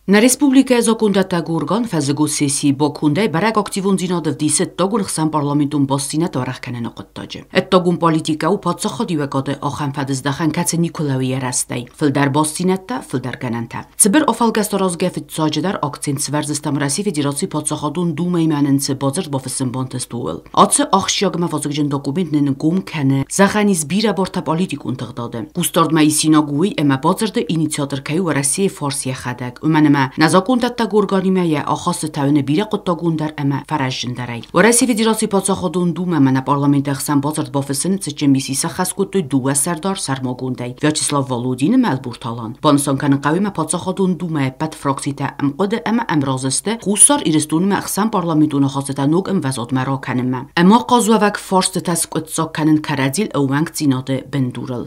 Na Respublika Zokundata Gurgan fazegu sesi Bokundai barag aktivun zinad vdiset togun xsan parlamentun bossinat varach kenen oqottaje. Et togun politika u patsakhodi vekade axan fadizdaxan katse Nikolawi yarastai. Fildar bossinata, fildar gananta. Цибер офалгасторозгефит саджедар акцент сверзестам России Федерации подсахадун думай маненце базар бофсен бонтестуэл. Аце ахшягма вазгжен документ нен гум кане заханиз бира борта политикун тагдаде. Густард майсинагуи эма базарда инициатор каю Россия форсия хадаг. Уманема نزاکونت گورگانیمه آخاست تاونه بیره قطعون در اما فرجن داری. و رئیس فدراسی پادشاهدون دوم من پارلمان خسن بازرد بافسن چه میسیسه خاص کت دو سردار سرماگوندی. ویاچسلاو والودین ملبورتالان. بانسان کن قویم پادشاهدون دوم پد فراکسیته ام قد اما امروزسته خوصار ایرستون مخسن پارلمانتون خاصت نوگ ام وزاد مرا کنم. اما قازو وک فارست تسکت ساکنن کرادیل او وانگ زیناده بندورل.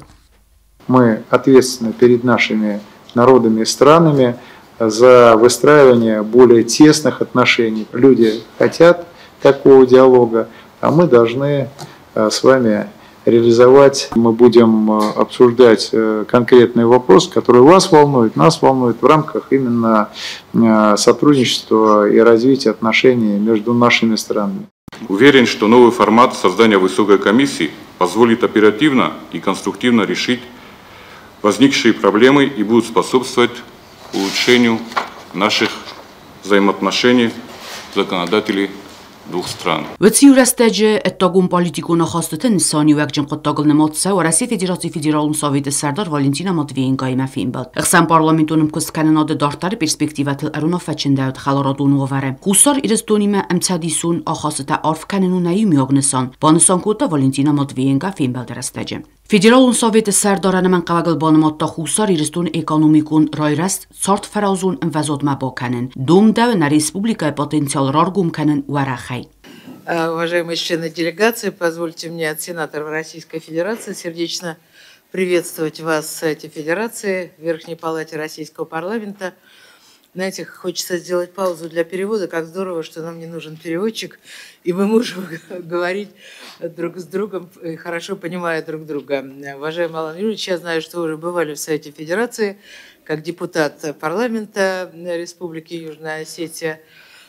Мы ответственны перед нашими народами и странами за выстраивание более тесных отношений. Люди хотят такого диалога, а мы должны с вами реализовать. Мы будем обсуждать конкретные вопросы, которые вас волнуют, нас волнуют в рамках именно сотрудничества и развития отношений между нашими странами. Уверен, что новый формат создания высокой комиссии позволит оперативно и конструктивно решить возникшие проблемы и будут способствовать улучшению наших взаимоотношений законодателей двух стран. وتیورستاجه اتاقون پالیتیکون خواستت نسانی و اکجن قطاقل نماتسه و رسی فدراسی فدرالون ساوید سردار والنتینا مادوینگای مفین باد. اقسام پارلمانتونم کس کنناد دارتر پرسپکتیوات الارونا فچندهد خلارادون وواره. خوصار ایرستونیمه امتدیسون آخاسته عرف کننون نیومی آگنسان. بانسان کوتا والنتینا مادوینگا فین بالدرستاجه. فدرالون ساوید سرداران من قواقل بانمات تا خوصار ایرستون اکانومیکون رایرست سارت فرازون وزاد مباکنن. دوم دو نا республика потенциал раргум канен варахай. Уважаемые члены делегации, позвольте мне от сенатора Российской Федерации сердечно приветствовать вас в Совете Федерации, в Верхней Палате Российского парламента. Знаете, хочется сделать паузу для перевода. Как здорово, что нам не нужен переводчик, и мы можем говорить друг с другом, хорошо понимая друг друга. Уважаемый Алан Юрьевич, я знаю, что вы уже бывали в Совете Федерации как депутат парламента Республики Южная Осетия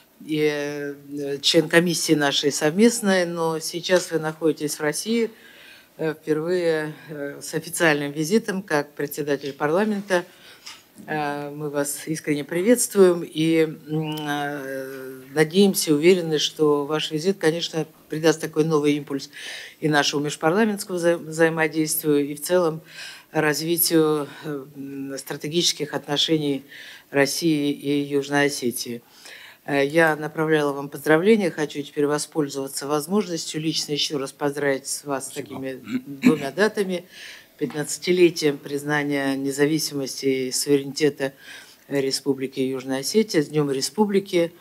и член комиссии нашей совместной, но сейчас вы находитесь в России впервые с официальным визитом как председатель парламента. Мы вас искренне приветствуем и надеемся, уверены, что ваш визит, конечно, придаст такой новый импульс и нашему межпарламентскому взаимодействию, и в целом развитию стратегических отношений России и Южной Осетии. Я направляла вам поздравления, хочу теперь воспользоваться возможностью лично еще раз поздравить вас с такими двумя датами. 15-летием признания независимости и суверенитета Республики Южная Осетия, с Днем Республики.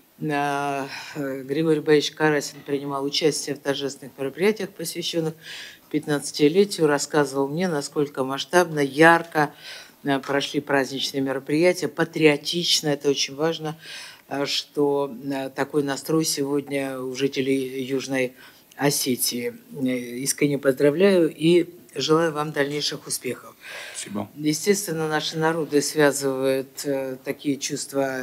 Григорий Борисович Карасин принимал участие в торжественных мероприятиях, посвященных 15-летию, рассказывал мне, насколько масштабно, ярко прошли праздничные мероприятия, патриотично, это очень важно, что такой настрой сегодня у жителей Южной Осетии. Искренне поздравляю и желаю вам дальнейших успехов. Спасибо. Естественно, наши народы связывают такие чувства,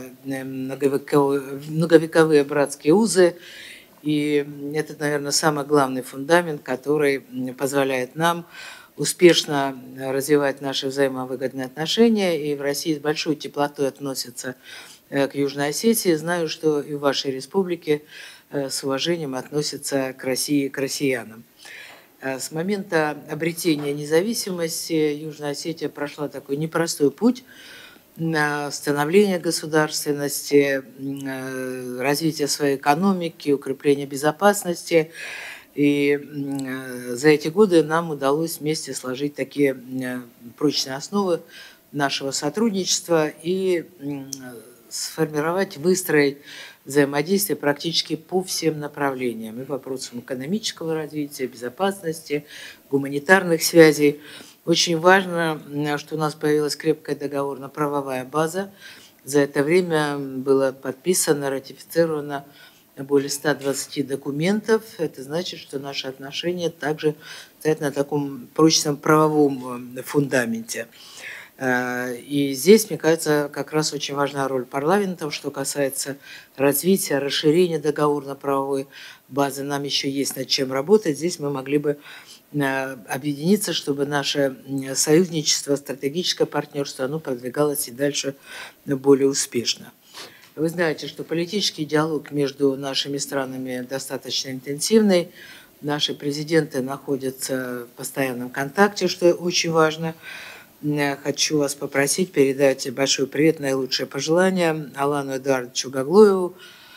многовековые братские узы. И это, наверное, самый главный фундамент, который позволяет нам успешно развивать наши взаимовыгодные отношения. И в России с большой теплотой относятся к Южной Осетии. Знаю, что и в вашей республике с уважением относятся к России и к россиянам. С момента обретения независимости Южная Осетия прошла такой непростой путь на становление государственности, развитие своей экономики, укрепление безопасности. И за эти годы нам удалось вместе сложить такие прочные основы нашего сотрудничества и сформировать, выстроить взаимодействие практически по всем направлениям. И вопросам экономического развития, безопасности, гуманитарных связей. Очень важно, что у нас появилась крепкая договорно-правовая база. За это время было подписано, ратифицировано более 120 документов. Это значит, что наши отношения также стоят на таком прочном правовом фундаменте. И здесь, мне кажется, как раз очень важна роль парламента, что касается развития, расширения договорно-правовой базы. Нам еще есть над чем работать. Здесь мы могли бы объединиться, чтобы наше союзничество, стратегическое партнерство, оно продвигалось и дальше более успешно. Вы знаете, что политический диалог между нашими странами достаточно интенсивный. Наши президенты находятся в постоянном контакте, что очень важно. Хочу вас попросить передать большой привет, наилучшие пожелания Алану Эдуардовичу Гаглоеву.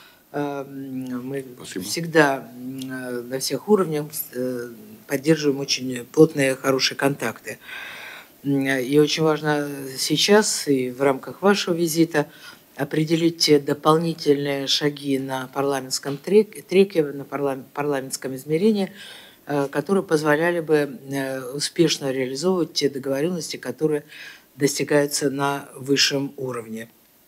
Мы всегда на всех уровнях поддерживаем очень плотные, хорошие контакты. И очень важно сейчас и в рамках вашего визита определить те дополнительные шаги на парламентском треке, на парламентском измерении, которые позволяли бы успешно реализовывать те договоренности, которые достигаются на высшем уровне.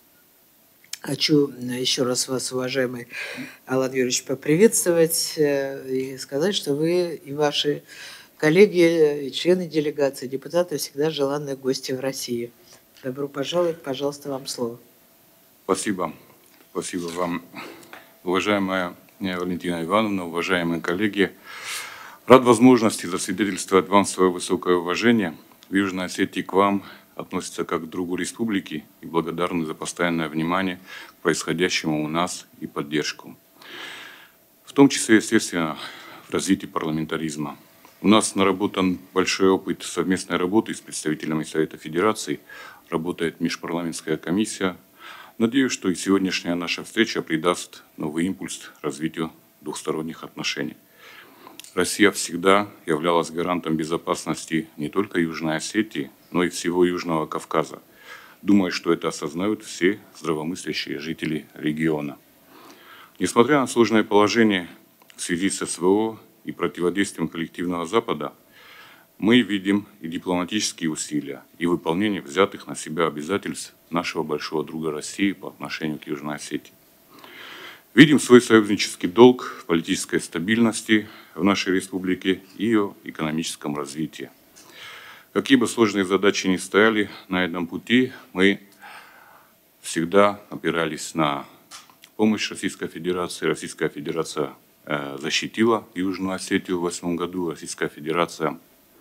Хочу еще раз вас, уважаемый Алан Юрьевич, поприветствовать и сказать, что вы и ваши коллеги, и члены делегации, депутаты всегда желанные гости в России. Добро пожаловать, пожалуйста, вам слово. Спасибо. Спасибо вам, уважаемая Валентина Ивановна, уважаемые коллеги. Рад возможности засвидетельствовать вам свое высокое уважение. В Южной Осетии к вам относятся как к другу республики и благодарны за постоянное внимание к происходящему у нас и поддержку. В том числе, естественно, в развитии парламентаризма. У нас наработан большой опыт совместной работы с представителями Совета Федерации, работает межпарламентская комиссия. Надеюсь, что и сегодняшняя наша встреча придаст новый импульс развитию двухсторонних отношений. Россия всегда являлась гарантом безопасности не только Южной Осетии, но и всего Южного Кавказа. Думаю, что это осознают все здравомыслящие жители региона. Несмотря на сложное положение в связи с СВО и противодействием коллективного Запада, мы видим и дипломатические усилия, и выполнение взятых на себя обязательств нашего большого друга России по отношению к Южной Осетии. Видим свой союзнический долг в политической стабильности в нашей республике и ее экономическом развитии. Какие бы сложные задачи ни стояли на этом пути, мы всегда опирались на помощь Российской Федерации. Российская Федерация защитила Южную Осетию в 2008 году. Российская Федерация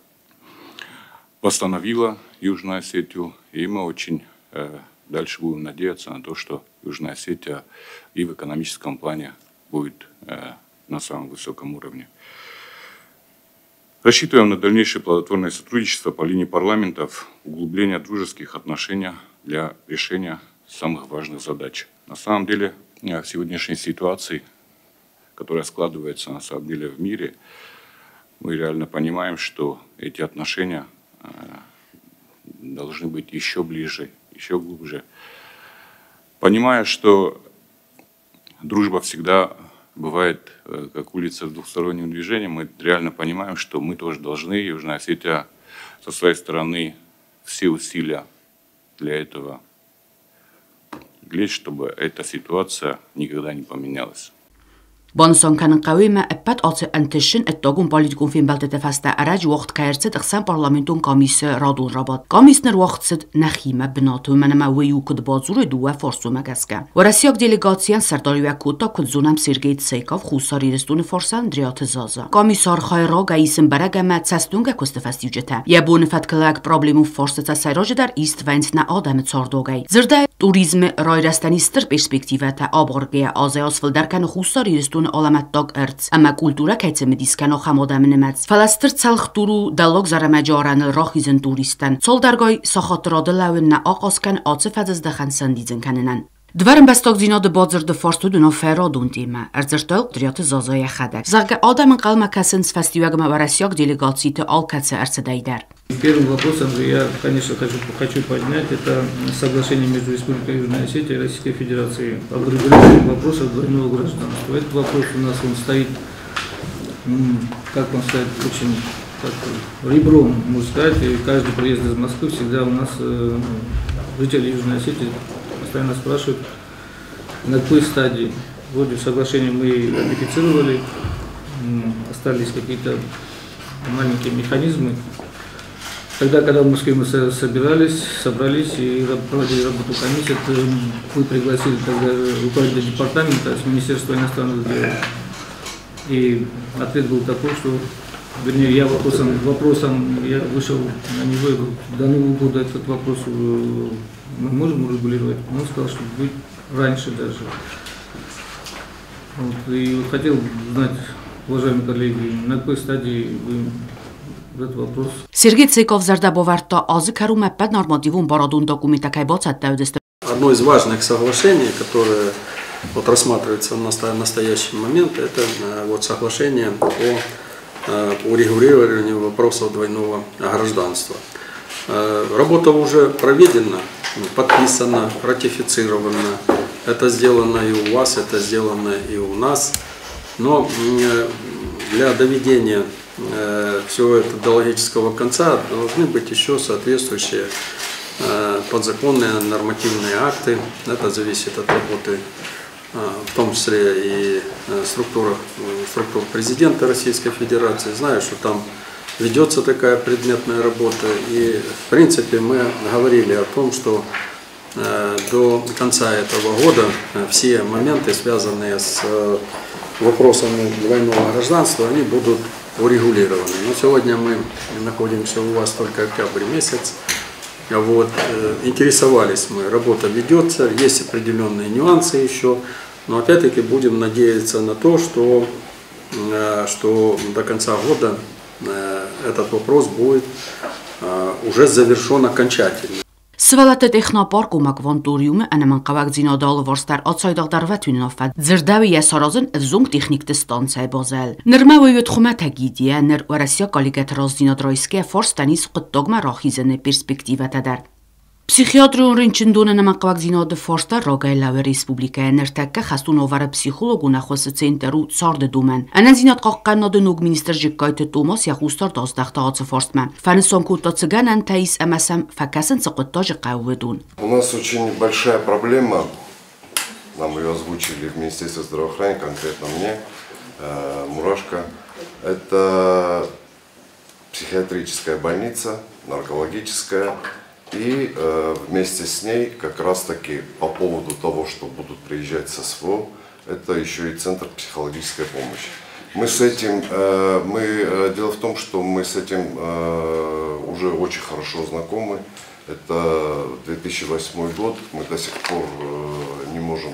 восстановила Южную Осетию, и мы очень дальше будем надеяться на то, что Южная Осетия и в экономическом плане будет на самом высоком уровне. Рассчитываем на дальнейшее плодотворное сотрудничество по линии парламентов, углубление дружеских отношений для решения самых важных задач. На самом деле, в сегодняшней ситуации, которая складывается на самом деле в мире, мы реально понимаем, что эти отношения должны быть еще ближе, еще глубже. Понимая, что дружба всегда бывает как улица с двухсторонним движением, мы реально понимаем, что мы тоже должны, Южная Осетия, со своей стороны, все усилия для этого глядеть, чтобы эта ситуация никогда не поменялась. Բանսոնքան ընկայումը էպատ ացը ընտեշին էտոգուն պոլիտիկուն ֆիլմ բալտետե ֆաստա արաջ ուղտ կայերցետ ըխսան պարլամենտում կամիսը ռադուն ռաբատ կամիսներ ուղտցետ նախիմը բնատու մնամա վեյու կդ բազուրը դուա ֆորսում ագասկա Որասիակ դելեգացիան սարտարիվա կուտա կդզունամ Սերգեյ Ցեյկով խուսարի ռեստունը ֆորսան դրիաթը զազա կամիսար խայրո գայիսն բարագամա ցաստունգա կոստեֆաստյուջետա յաբուն ֆատկլակ պրոբլեմու ֆորսեցա սայրոջը դար իստ վենցնա ադամը ցորդոգայ զրդա туrizm Ռոյրաստանի ստր պերսպեկտիվա թե աբորգեա ազայոսվլ դարքան խուսարի ռեստուն Olamətdog ərts, əmə kultura kəycəmi diskən o xamodəminəməz. Fələstır çəlxturu dəlog zərəməcəranı roxizin turistən. Sol dərgay saxatırada ləvinə aqaskən acı fədizdəxən səndizin kənənən. Dvərən bəstog zinadı bacırdı forstu dünə fəradun deyimə. Ərzirtəl qdriyyatı zazaya xədək. Zəqə adamın qalmakəsiniz fəstivəqmə vərəsiyaq delegasiyyəti al-kəsə ərçədəydər. Первым вопросом я, конечно, хочу поднять это соглашение между Республикой Южная Осетия и Российской Федерацией об урегулировании вопросов двойного гражданства. Этот вопрос у нас он стоит, как он стоит, очень ребром, можно сказать, и каждый приезд из Москвы всегда у нас жители Южной Осетии постоянно спрашивают, на какой стадии. Вроде соглашение мы ратифицировали, остались какие-то маленькие механизмы, Тогда, когда в Москве мы собрались и проводили работу комиссии, вы пригласили тогда руководителя департамента с Министерства иностранных дел. И ответ был такой, что, вернее, я вопросом я вышел на него, и до Нового года этот вопрос мы можем урегулировать. Он сказал, что будет раньше даже. Вот, и хотел знать, уважаемые коллеги, на какой стадии вы этот вопрос. Сергей Цейков зардабоварта азы каруме пед нормативум бородун документа кайбоцат тавдестер. Одно из важных соглашений, которое вот рассматривается в настоящий момент, это вот соглашение по урегулированию вопросов двойного гражданства. Работа уже проведена, подписана, ратифицирована. Это сделано и у вас, это сделано и у нас. Но для доведения всего этого до логического конца должны быть еще соответствующие подзаконные нормативные акты. Это зависит от работы, в том числе и структур президента Российской Федерации. Знаю, что там ведется такая предметная работа. И в принципе мы говорили о том, что до конца этого года все моменты, связанные с вопросами двойного гражданства, они будут урегулированы. Но сегодня мы находимся у вас только октябрь месяц. Вот, интересовались мы, работа ведется, есть определенные нюансы еще, но опять-таки будем надеяться на то, что до конца года этот вопрос будет уже завершен окончательно. Սվալատը տեխնապարկ ու մակվանտորիումը անման կավակ զինադալը որստար ացայդաղդարվət յունովատ ձրդավի եսարազն վզունգ տեխնիկ տստանց է բոզել։ Նրմավը յոտ խումատ հագիդիա նր Ռասիա կալիգət ռազդինադրայսկե ֆորստանիս կտոգմա ռախիզնե պերսպեկտիվա տադար։ Psixiatrun rınçındona namakvak zinadı forsta Rogayla ve Respublikaya nırtakka xastun ovara psixologuna xosı centeru sardı dumen. Anan zinat qaqqannadı nog minister jikkaytı Tomas yaxustar dazdaqta ağzı forstma. Фанison кутта цыганан таис амасам факасын цықытта жиқауыдун. У нас очень большая проблема, нам ее озвучили в Министерстве здравоохранения, конкретно мне, Мурашко. Это психиатрическая больница, наркологическая. И вместе с ней как раз таки по поводу того, что будут приезжать с СВО, это еще и Центр психологической помощи. Мы с этим, дело в том, что мы с этим уже очень хорошо знакомы. Это 2008 год, мы до сих пор не можем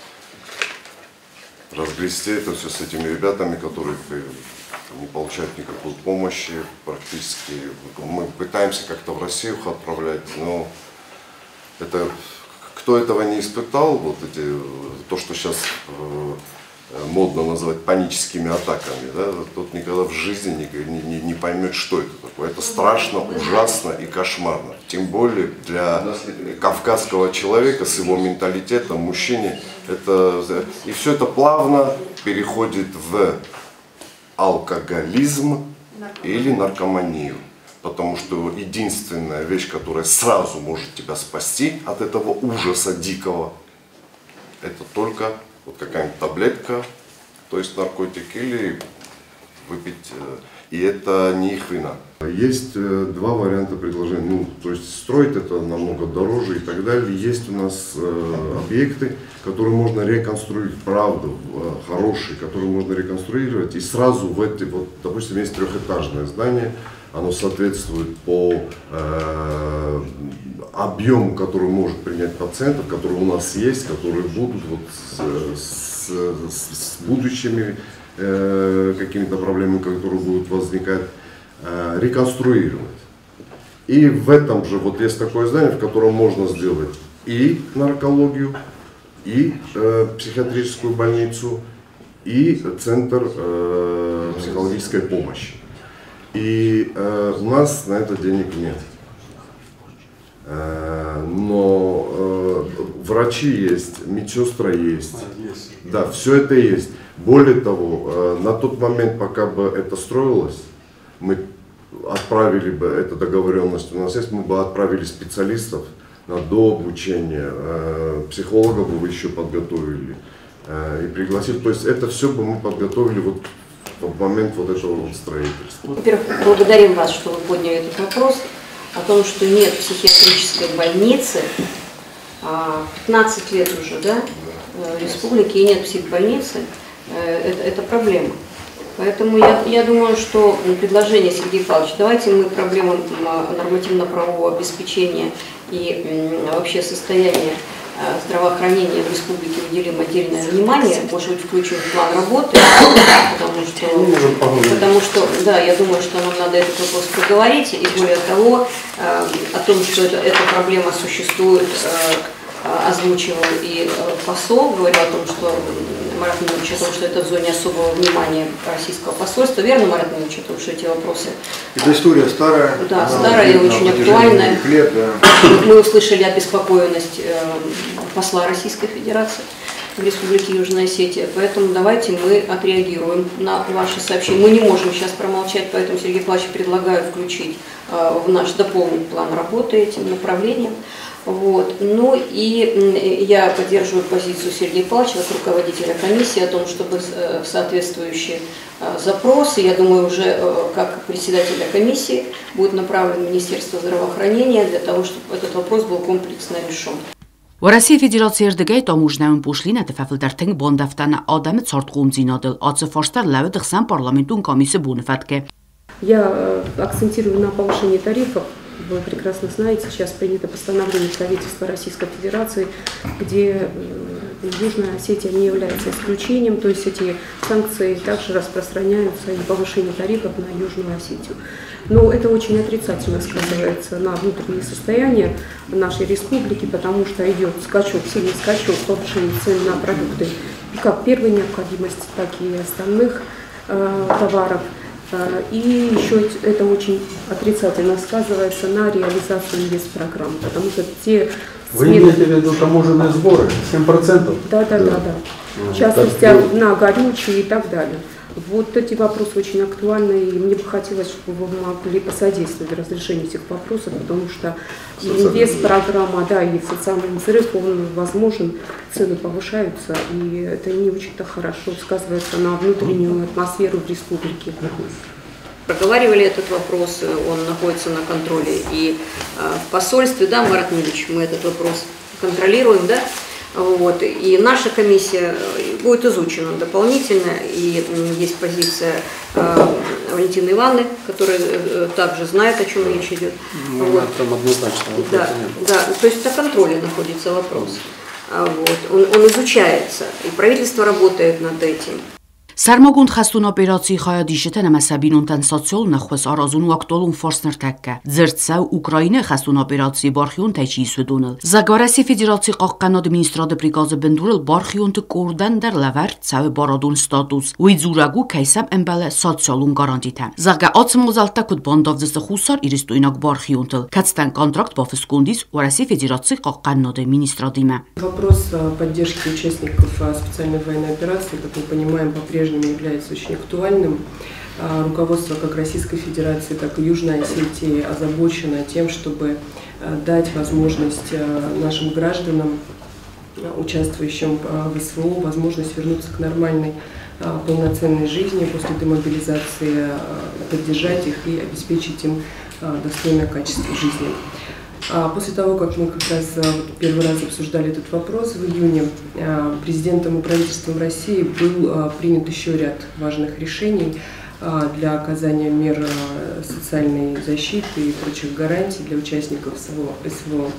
разгрести это все с этими ребятами, которые не получают никакой помощи практически. Мы пытаемся как-то в Россию их отправлять, но это, кто этого не испытал, вот эти, то, что сейчас модно называть паническими атаками, да, тот никогда в жизни не поймет, что это такое. Это страшно, ужасно и кошмарно. Тем более для кавказского человека с его менталитетом, мужчине, и все это плавно переходит в алкоголизм или наркоманию. Потому что единственная вещь, которая сразу может тебя спасти от этого ужаса дикого, это только вот какая-нибудь таблетка, то есть наркотик, или выпить. И это не их вина. Есть два варианта предложения. Ну, то есть строить это намного дороже и так далее. Есть у нас объекты, которые можно реконструировать, правда, хорошие, которые можно реконструировать. И сразу в эти, вот, допустим, есть трехэтажное здание, оно соответствует по объему, который может принять пациентов, которые у нас есть, которые будут вот с будущими какими-то проблемами, которые будут возникать, реконструировать. И в этом же вот есть такое здание, в котором можно сделать и наркологию, и психиатрическую больницу, и центр психологической помощи. И у нас на это денег нет. Но врачи есть, медсестры есть, да, все это есть. Более того, на тот момент, пока бы это строилось, мы отправили бы, эта договоренность у нас есть, мы бы отправили специалистов на дообучение, психологов бы еще подготовили и пригласили. То есть это все бы мы подготовили вот в момент вот этого вот строительства. Во-первых, благодарим вас, что вы подняли этот вопрос. о том, что нет психиатрической больницы, 15 лет уже, да, в республике, и нет психбольницы, это проблема. Поэтому я думаю, что предложение Сергея Павловича, давайте мы проблемам нормативно-правового обеспечения и вообще состояния здравоохранения в республике уделим отдельное внимание, может быть, включим в план работы, потому что, да, я думаю, что нам надо этот вопрос проговорить, и более того, о том, что эта проблема существует, озвучивал и посол, говорил о том, что Марат Минович, о том, что это в зоне особого внимания российского посольства. Верно, Марат Минович, потому что эти вопросы... Это история старая. Да, старая и очень актуальная. Лет, да. Мы услышали обеспокоенность посла Российской Федерации в Республике Южная Осетия, поэтому давайте мы отреагируем на ваши сообщения. Мы не можем сейчас промолчать, поэтому Сергей Павлович предлагаю включить в наш дополненный план работы этим направлением. Вот. Ну и я поддерживаю позицию Сергея Павловича, как руководителя комиссии, о том, чтобы соответствующие запросы, я думаю, уже как председателя комиссии, будут направлены в Министерство здравоохранения для того, чтобы этот вопрос был комплексно решен. و Россия Federatsiya erdigay tomujnaun pushline tefafildarteng bondaftana adamı sortqum zinadil atse forster lawe dixsan parlamentun komissi bunefatke. Я акцентирую на повышении тарифов. Вы прекрасно знаете, сейчас принято постановление правительства Российской Федерации, где Южная Осетия не является исключением, то есть эти санкции также распространяются и повышение тарифов на Южную Осетию. Но это очень отрицательно сказывается на внутреннее состояние нашей республики, потому что идет скачок, сильный скачок повышения цен на продукты как первой необходимости, так и остальных товаров. И еще это очень отрицательно сказывается на реализации инвестпрограмм, потому что те... Вы имеете в виду таможенные сборы? 7%? Да. В частности, на горючие и так далее. Вот эти вопросы очень актуальны, и мне бы хотелось, чтобы вы могли посодействовать разрешению этих вопросов, потому что инвестпрограмма, да, и социальный взрыв, он возможен, цены повышаются, и это не очень-то хорошо сказывается на внутреннюю атмосферу в республике. Проговаривали этот вопрос, он находится на контроле и в посольстве, да, Марат Минович, мы этот вопрос контролируем, да. Вот. И наша комиссия будет изучена дополнительно, и есть позиция Валентины Ивановны, которая также знает, о чем речь идет. Вот. Там однозначно. Да, то есть на контроле находится вопрос. Вот. Он изучается, и правительство работает над этим. Սարմոգունդ խաստուն օպերացի խայադիշետեն ամասաբինունտան սոցիոլ նախվես արազուն ու ակտոլուն ֆորսներ տակկա։ Ձրցավ Ուկրայինը խաստուն օպերացի բարխիուն թեչի սուդունել։ Զագվարասի Ֆեդերացի qaqqanod ministrade prikazı bendurul բարխիունտը կորդան դեր լավար ցավ բարադուն ստատուս։ Ու իզուրագու կայսամ ըմբալը սոցիոլուն գարանտիտա։ Զագա ոցմոզալտա կուտ բոնդով ձսը խուսար իրստույնակ բարխիունտը։ Կացտան контракт բոֆսկունդիս ու Россия Федерации qaqqanod ministradime։ Вопрос поддержки участников специальной военной операции, как мы понимаем, по-прежнему является очень актуальным. Руководство как Российской Федерации, так и Южной Осетии озабочено тем, чтобы дать возможность нашим гражданам, участвующим в СВО, возможность вернуться к нормальной полноценной жизни после демобилизации, поддержать их и обеспечить им достойное качество жизни. После того, как мы как раз первый раз обсуждали этот вопрос в июне, президентом и правительством России был принят еще ряд важных решений для оказания мер социальной защиты и прочих гарантий для участников СВО.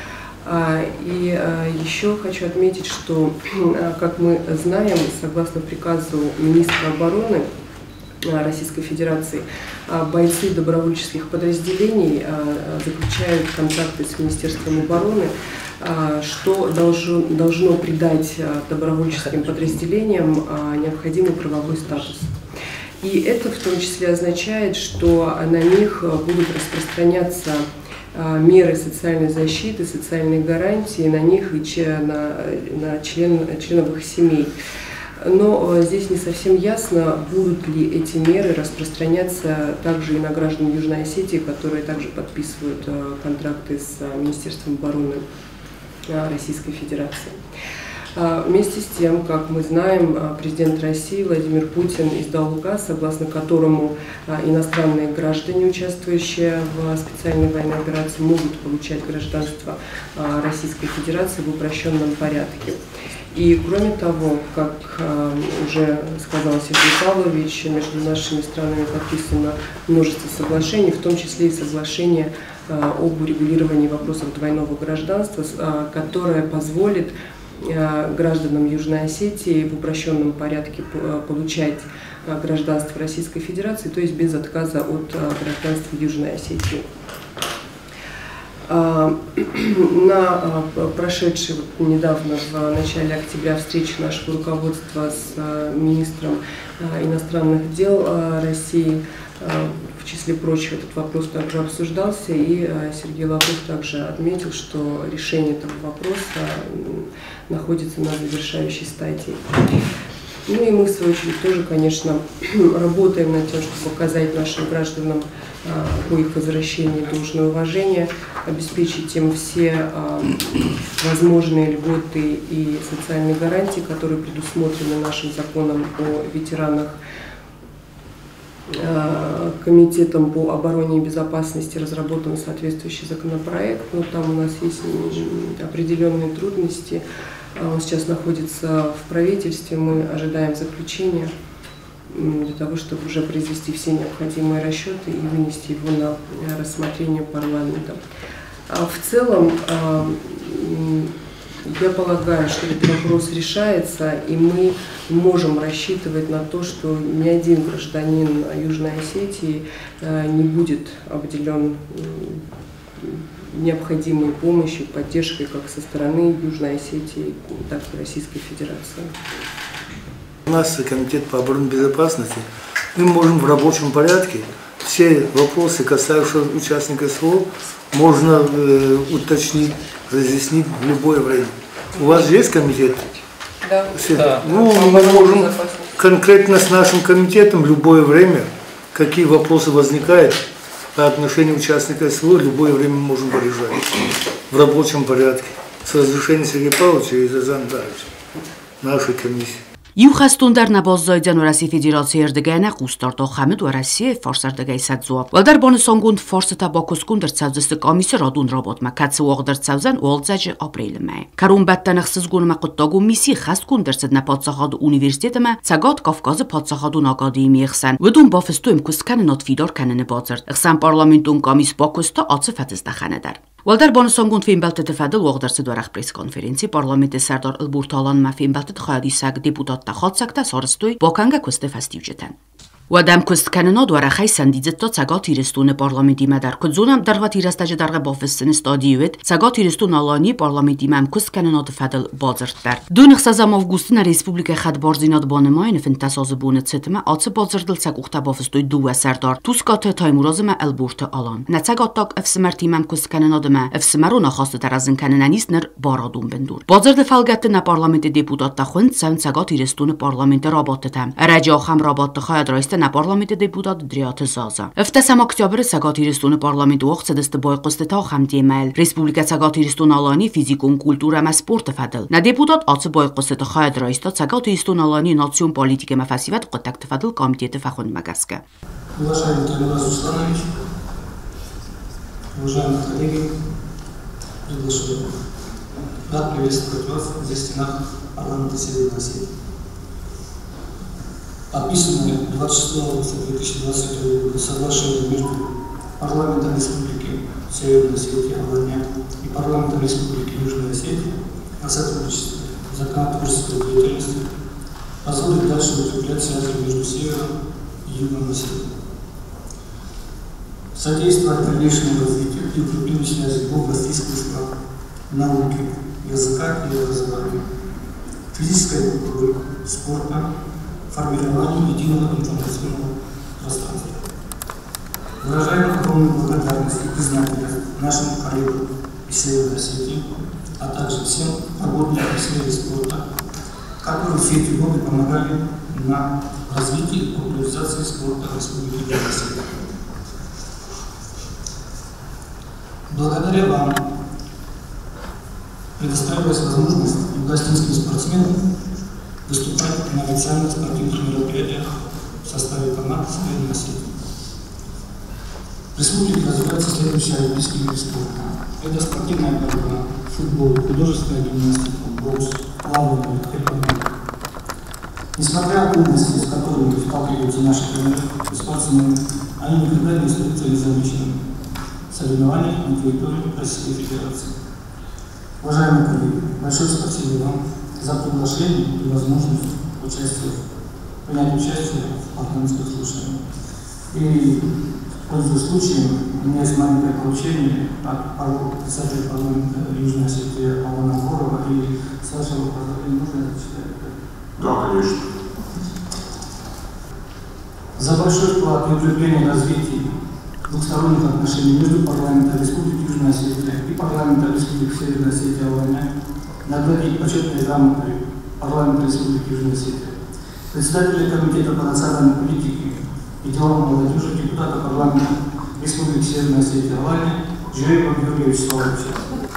И еще хочу отметить, что, как мы знаем, согласно приказу министра обороны Российской Федерации, бойцы добровольческих подразделений заключают контракты с Министерством обороны, что должно придать добровольческим подразделениям необходимый правовой статус. И это в том числе означает, что на них будут распространяться меры социальной защиты, социальной гарантии на них и на членов их семей. Но здесь не совсем ясно, будут ли эти меры распространяться также и на граждан Южной Осетии, которые также подписывают контракты с Министерством обороны Российской Федерации. Вместе с тем, как мы знаем, президент России Владимир Путин издал указ, согласно которому иностранные граждане, участвующие в специальной военной операции, могут получать гражданство Российской Федерации в упрощенном порядке. И кроме того, как уже сказал Сергей Павлович, между нашими странами подписано множество соглашений, в том числе и соглашение об урегулировании вопросов двойного гражданства, которое позволит гражданам Южной Осетии в упрощенном порядке получать гражданство Российской Федерации, то есть без отказа от гражданства Южной Осетии. На прошедшей недавно, в начале октября, встрече нашего руководства с министром иностранных дел России, в числе прочего, этот вопрос также обсуждался, и Сергей Лавров также отметил, что решение этого вопроса находится на завершающей стадии. Ну и мы, в свою очередь, тоже, конечно, работаем над тем, чтобы показать нашим гражданам по их возвращении должное уважение, обеспечить им все возможные льготы и социальные гарантии, которые предусмотрены нашим законом о ветеранах. Комитетом по обороне и безопасности разработан соответствующий законопроект, но там у нас есть определенные трудности. Он сейчас находится в правительстве, мы ожидаем заключения для того, чтобы уже произвести все необходимые расчеты и вынести его на рассмотрение парламента. В целом, я полагаю, что этот вопрос решается, и мы можем рассчитывать на то, что ни один гражданин Южной Осетии не будет обделен необходимой помощью, поддержкой как со стороны Южной Осетии, так и Российской Федерации. У нас Комитет по обороне и безопасности, мы можем в рабочем порядке все вопросы, касающиеся участников СВО, можно уточнить, разъяснить в любое время. У вас же есть комитет? Да. Да. Ну, мы можем конкретно с нашим комитетом в любое время, какие вопросы возникают по отношению участников СВО, в любое время можем решать в рабочем порядке. С разрешения Сергея Павловича и Зазан Даровича, нашей комиссии. Юхастундар набоззойден و Россия Федерация эрдэгайна Кустардо Хамид و Россия форсардэгай садзуа. Валдар бонусонгунд форсата бокускундер цавзэсты комиссия родун работма. Каци уогдар цавзан уолдзаджи апрейлмай. Карун баттанах сызгунма куттагу миссии хасткундерсэд на подсахаду университетама цагат Кавказы подсахаду нагадими ихсан. Выдун бафыстуем кусканы нотфидор канэны базард. Ихсан парламентун комисс бокуста ацы фатыздаханадар. Валдар бонусонгунд фимбалтет фадыл уогдарсэд варах пресс-конференции парламенте Сардар Илбурталан фимбалтет хайдисаг депутат Хацакта сорстуй боканга кусте фастивжетан. Уадам куст канонад варахай сандидзетто цагат ирестун парламенти мадар кудзунам дарват ирастажи дарга бофессен стадиюет цагат ирестун алани парламенти мам куст канонад фадл базартдар. Дунх сазам августина республика хад борзинад бонемайн фентасоз буне цетма ац базардл цагухта бофестуй дуа сардар тускат таймуразма албурт алан. На цагаттак эфсмерти мам куст канонадма эфсмару нахаст таразын канонанистнер барадун бендур. Базард фалгат на парламенти депутат тахунд сам цагат ирестун парламент рабаттам. Раджа хам рабат хад раист на парламенте депутат Дриат Заза. Эфтасам октябрь цагат ирестун парламент уақцэдэст бойқысты та хамдемал. Республика цагат ирестун алани физикун культура ма спорт фадл. На депутат ац бойқысты та хад раист цагат ирестун алани национ политика ма фасиват қоттакт фадл комитеты фахун магаска. Уважаемый Тамилаз Русланович, уважаемые коллеги, приглашенные, рад приветствовать вас в стенах парламента Северной Осетии. Подписанное 26 августа 2022 года соглашение между парламентом Республики Северной Осетии Алания и парламентом Республики Южной Осетии о сотрудничестве в законотворческой деятельности позволит дальше укреплять связи между Севером и Югом Осетии, содействовать дальнейшему развитию и укреплению связи в области искусства, науки, языка и образования, физической культуры, спорта, формированию единого информационного пространства. Выражаем огромную благодарность и признательность нашим коллегам из Северной Осетии, а также всем работникам в сфере спорта, которые все эти годы помогали на развитии и популяризации спорта в Республике Южная Осетия. Благодаря вам предоставилась возможность югославянским спортсменам выступать на официальных спортивных мероприятиях в составе команд Средней Осетии. В республике развиваются следующие олимпийские виды спорта. Это спортивная борьба, футбол, художественная гимнастика, бокс, плавание, тэквондо. Несмотря на трудности, с которыми сталкиваются наши спортсмены, они никогда не остаются незамеченными в соревнованиях на территории Российской Федерации. Уважаемые коллеги, большое спасибо вам за приглашение и возможность принять участие в парламентских слушаниях. И, пользуясь случаем, у меня есть маленькое поручение от председателя парламента Южной Осетии Алана Горова и с вашего позволения можно это читать? Да, конечно. За большой вклад и укрепление развития двухсторонних отношений между парламентом Республики Южная Осетия и парламентом Республики Северная Осетия Алания наградить почетной грамотой парламента Республики Южная Осетия председателя Комитета по национальной политике и делам молодежи, депутата парламента Республики Северная Осетия Алания Джуреева Георгия Вячеславовича.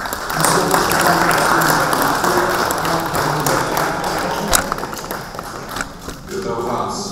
Это у нас.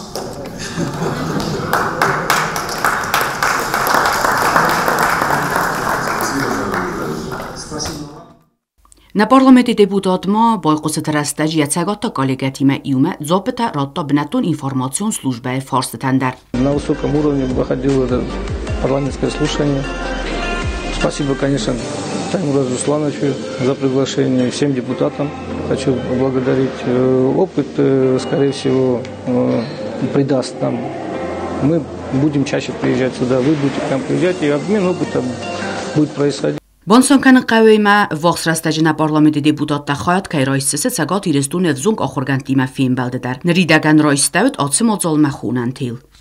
Na parlamenti deputatma Boyqus Trastaj Яцагота коллегатима Иуме Зопета Ротто Бнатун информацион службе Форстендер. На высоком уровне проходило это парламентское слушание. Спасибо, конечно, Таймуру Руслановичу за приглашение, всем депутатам. Хочу поблагодарить. Опыт, скорее всего, придаст нам. Мы будем чаще приезжать сюда, вы будете к нам приезжать, и обмен опытом будет происходить. Бонсон канqawema Voxrastajna parlamenti deputatta xayat kayroysese цагot irestun evzung oxurgantima film beldeдар. Nridagан roystavt otsi mozolma xunantil.